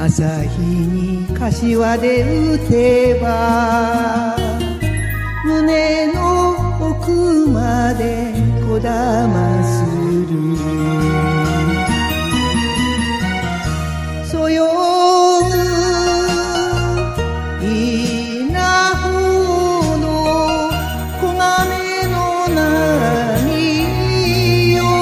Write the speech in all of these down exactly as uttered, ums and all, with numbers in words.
朝日に柏で打てば胸の奥までこだまするそよぐ稲穂の黄金の波よ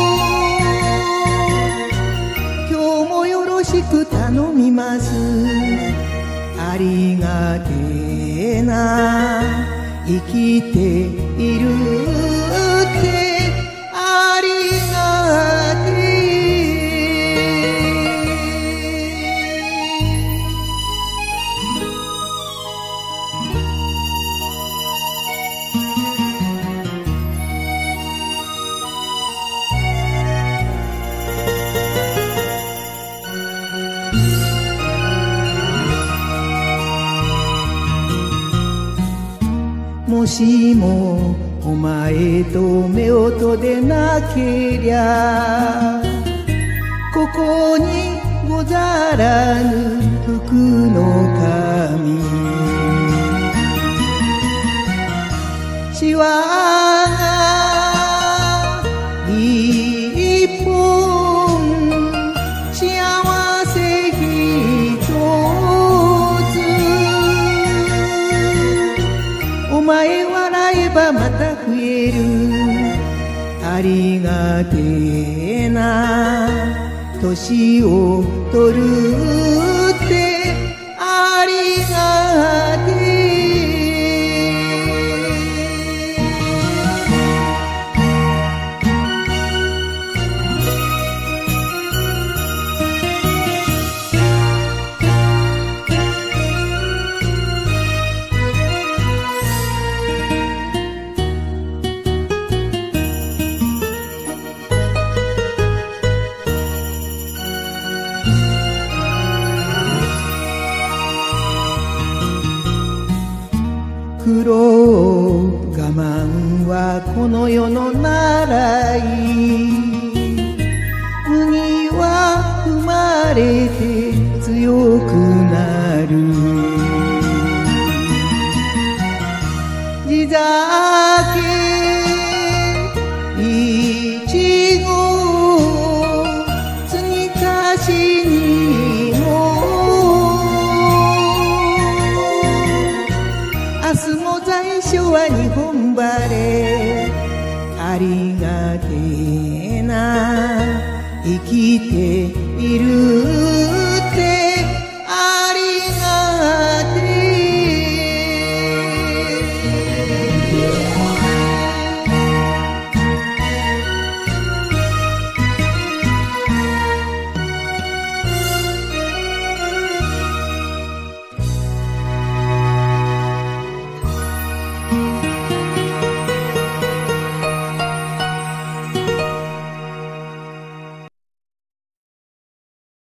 今日もよろしく頼みますありがてえな生きているってありがてえもしもお前と夫婦でなけりゃここにござらぬ福の神しわが一本幸せ一つお前笑えばまた増えるありがてえな年を取るってありがてえ苦労我慢はこの世の習い麦は生まれて強くなる地酒いちご継ぎ足しにも明日も在所は日本晴れありがてえな生きている